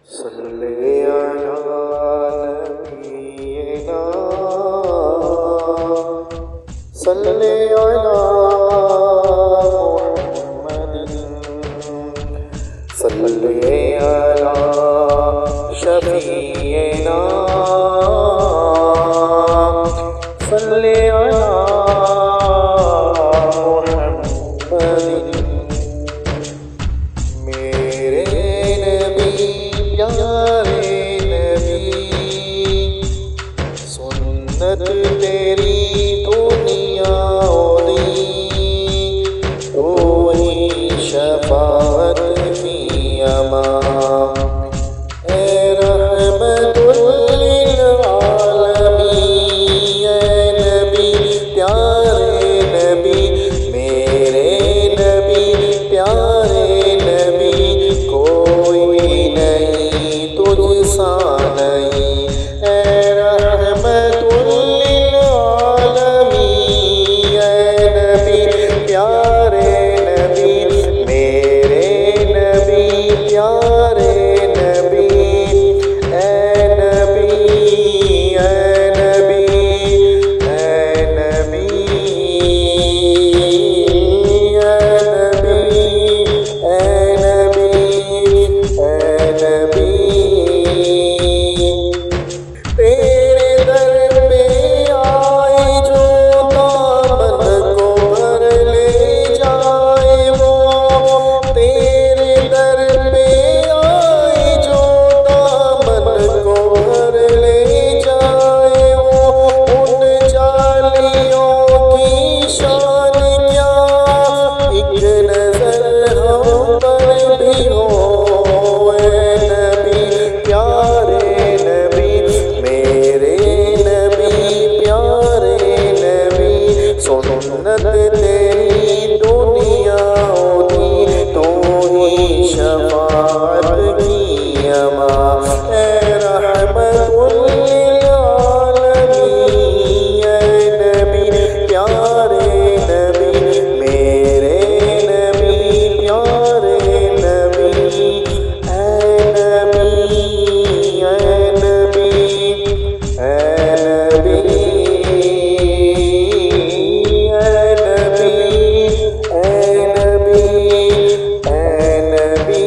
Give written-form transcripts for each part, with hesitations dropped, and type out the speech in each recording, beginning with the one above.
सल्ले अला नबीना सल्ले अला मुहम्मदिन सल्ले अला शफीना सल्ले अला मुहम्मदिन। मेरे नबी प्यारे नबी, सुन्नत तेरी दुनिया ओली, तो ही शफाअत की अमान। ए रहमतुल लिल आलमीन, ए नबी प्यारे नबी, मेरे नबी प्यारे नबी, कोई नहीं तुझसा नहीं। ए रहमतुल लिल आलमीन, ए नबी प्यारे नबी, मेरे नबी प्यारे नबी। ए नबी ए नबी ए नबी ए नबी ए नबी ए नबी। तेरे दर पे आए जो दामन को भर ले जाए वो, तेरे दर पे आए जो दामन को भर ले जाए वो, उन जालियों की शान क्या, एक नजर हम पर भी हो। ए नबी प्यारे नबी, मेरे नबी प्यारे नबी, सुन्नत तेरी दुनिया होती, तो ही शफाअत की अमान। ए रहमतुल लिल आलमीन, ए नबी प्यारे नबी, मेरे नबी प्यारे नबी। ए नबी ए नबी ए नबी ए नबी ए नबी ए नबी।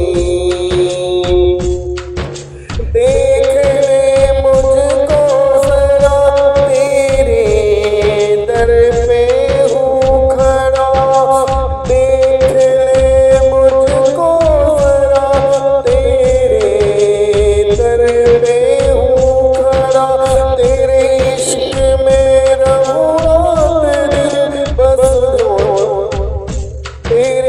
देख ले मुझको जरा, तेरे दर पे हूँ खड़ा। देख ले मुझको जरा, तेरे दर पे हूँ खड़ा। तेरे इश्क में रहूँ रात दिन, बस तेरे